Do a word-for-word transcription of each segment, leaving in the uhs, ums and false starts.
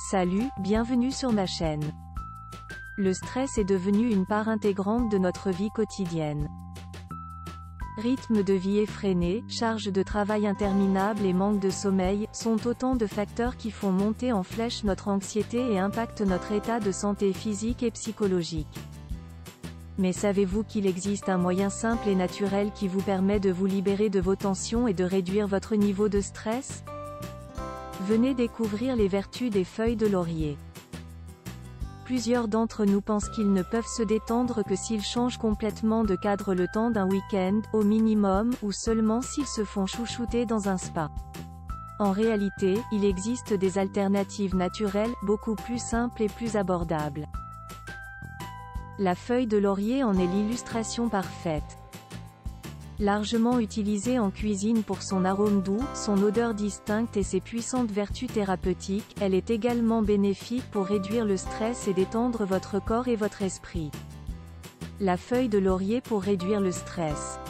Salut, bienvenue sur ma chaîne. Le stress est devenu une part intégrante de notre vie quotidienne. Rythme de vie effréné, charge de travail interminable et manque de sommeil, sont autant de facteurs qui font monter en flèche notre anxiété et impactent notre état de santé physique et psychologique. Mais savez-vous qu'il existe un moyen simple et naturel qui vous permet de vous libérer de vos tensions et de réduire votre niveau de stress? Venez découvrir les vertus des feuilles de laurier. Plusieurs d'entre nous pensent qu'ils ne peuvent se détendre que s'ils changent complètement de cadre le temps d'un week-end, au minimum, ou seulement s'ils se font chouchouter dans un spa. En réalité, il existe des alternatives naturelles, beaucoup plus simples et plus abordables. La feuille de laurier en est l'illustration parfaite. Largement utilisée en cuisine pour son arôme doux, son odeur distincte et ses puissantes vertus thérapeutiques, elle est également bénéfique pour réduire le stress et détendre votre corps et votre esprit. La feuille de laurier pour réduire le stress.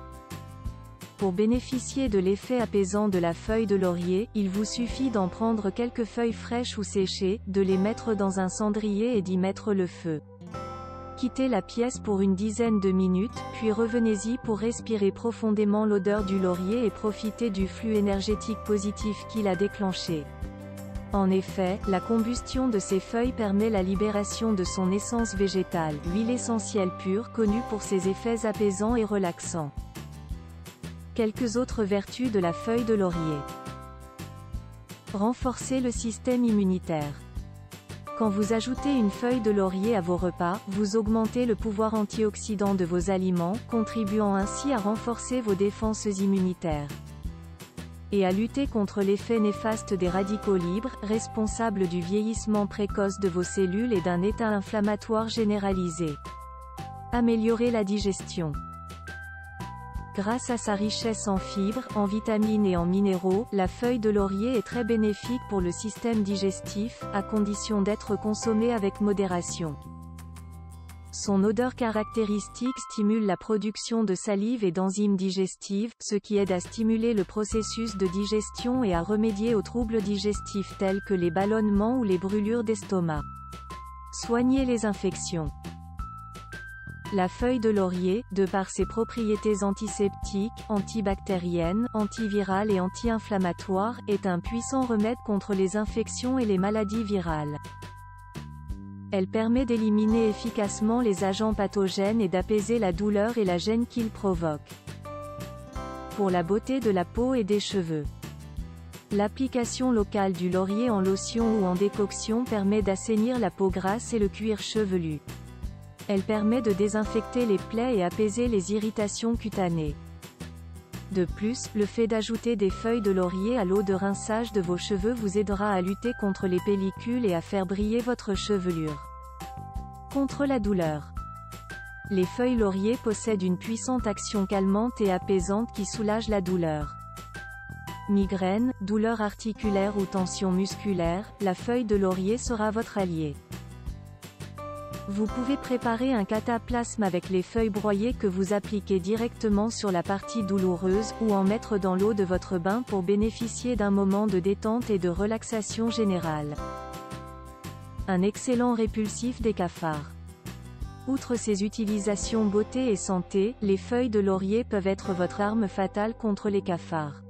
Pour bénéficier de l'effet apaisant de la feuille de laurier, il vous suffit d'en prendre quelques feuilles fraîches ou séchées, de les mettre dans un cendrier et d'y mettre le feu. Quittez la pièce pour une dizaine de minutes, puis revenez-y pour respirer profondément l'odeur du laurier et profiter du flux énergétique positif qu'il a déclenché. En effet, la combustion de ces feuilles permet la libération de son essence végétale, l'huile essentielle pure connue pour ses effets apaisants et relaxants. Quelques autres vertus de la feuille de laurier. Renforcer le système immunitaire. Quand vous ajoutez une feuille de laurier à vos repas, vous augmentez le pouvoir antioxydant de vos aliments, contribuant ainsi à renforcer vos défenses immunitaires. Et à lutter contre l'effet néfaste des radicaux libres, responsables du vieillissement précoce de vos cellules et d'un état inflammatoire généralisé. Améliorer la digestion. Grâce à sa richesse en fibres, en vitamines et en minéraux, la feuille de laurier est très bénéfique pour le système digestif, à condition d'être consommée avec modération. Son odeur caractéristique stimule la production de salive et d'enzymes digestives, ce qui aide à stimuler le processus de digestion et à remédier aux troubles digestifs tels que les ballonnements ou les brûlures d'estomac. Soigner les infections. La feuille de laurier, de par ses propriétés antiseptiques, antibactériennes, antivirales et anti-inflammatoires, est un puissant remède contre les infections et les maladies virales. Elle permet d'éliminer efficacement les agents pathogènes et d'apaiser la douleur et la gêne qu'ils provoquent. Pour la beauté de la peau et des cheveux. L'application locale du laurier en lotion ou en décoction permet d'assainir la peau grasse et le cuir chevelu. Elle permet de désinfecter les plaies et apaiser les irritations cutanées. De plus, le fait d'ajouter des feuilles de laurier à l'eau de rinçage de vos cheveux vous aidera à lutter contre les pellicules et à faire briller votre chevelure. Contre la douleur. Les feuilles laurier possèdent une puissante action calmante et apaisante qui soulage la douleur. Migraine, douleur articulaire ou tension musculaire, la feuille de laurier sera votre allié. Vous pouvez préparer un cataplasme avec les feuilles broyées que vous appliquez directement sur la partie douloureuse, ou en mettre dans l'eau de votre bain pour bénéficier d'un moment de détente et de relaxation générale. Un excellent répulsif des cafards. Outre ses utilisations beauté et santé, les feuilles de laurier peuvent être votre arme fatale contre les cafards.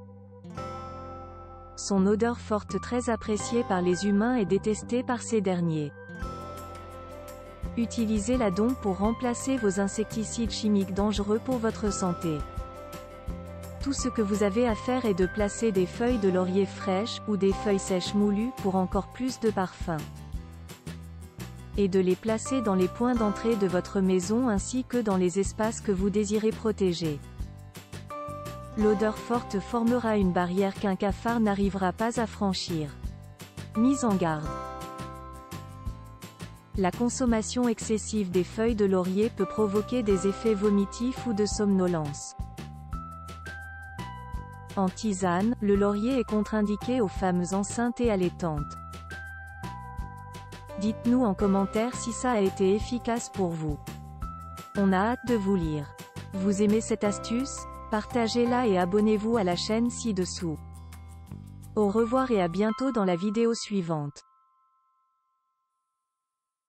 Son odeur forte très appréciée par les humains et détestée par ces derniers. Utilisez-la donc pour remplacer vos insecticides chimiques dangereux pour votre santé. Tout ce que vous avez à faire est de placer des feuilles de laurier fraîches, ou des feuilles sèches moulues, pour encore plus de parfum. Et de les placer dans les points d'entrée de votre maison ainsi que dans les espaces que vous désirez protéger. L'odeur forte formera une barrière qu'un cafard n'arrivera pas à franchir. Mise en garde. La consommation excessive des feuilles de laurier peut provoquer des effets vomitifs ou de somnolence. En tisane, le laurier est contre-indiqué aux femmes enceintes et allaitantes. Dites-nous en commentaire si ça a été efficace pour vous. On a hâte de vous lire. Vous aimez cette astuce? Partagez-la et abonnez-vous à la chaîne ci-dessous. Au revoir et à bientôt dans la vidéo suivante.